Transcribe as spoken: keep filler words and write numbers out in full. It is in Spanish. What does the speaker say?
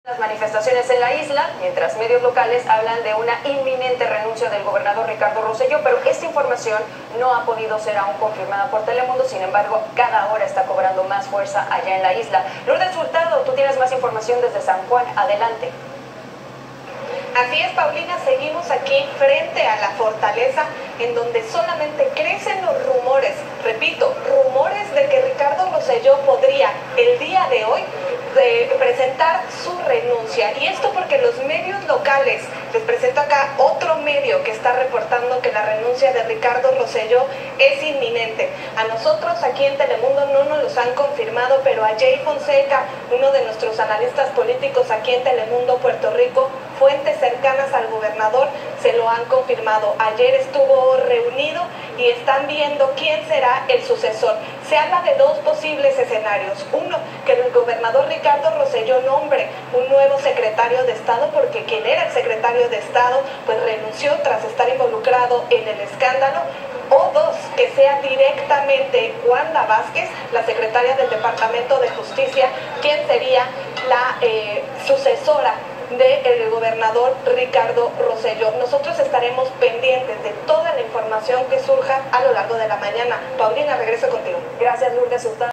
Las manifestaciones en la isla, mientras medios locales hablan de una inminente renuncia del gobernador Ricardo Rosselló, pero esta información no ha podido ser aún confirmada por Telemundo. Sin embargo, cada hora está cobrando más fuerza allá en la isla. Lourdes Hurtado, tú tienes más información desde San Juan. Adelante. Así es, Paulina, seguimos aquí frente a la fortaleza, en donde solamente crecen los rumores, repito, rumores de que Ricardo Rosselló podría el día de hoy de presentar su renuncia. Y esto porque los medios locales, les presento acá otro medio que está reportando que la renuncia de Ricardo Rosselló es inminente. A nosotros aquí en Telemundo no nos los han confirmado, pero a Jay Fonseca, uno de nuestros analistas políticos aquí en Telemundo Puerto Rico, fuentes cercanas al gobernador se lo han confirmado. Ayer estuvo reunido y están viendo quién será el sucesor. Se habla de dos posibles escenarios. Uno, que el gobernador Ricardo Rosselló nombre un nuevo secretario de Estado, porque quien era el secretario de Estado pues renunció tras estar involucrado en el escándalo. O dos, que sea directamente Wanda Vázquez, la secretaria del Departamento de Justicia, quien sería la eh, sucesora del gobernador Ricardo Rosselló. Nosotros estaremos pendientes de toda la información que surja a lo largo de la mañana. Paulina, regreso contigo. Gracias, Lourdes Hurtado.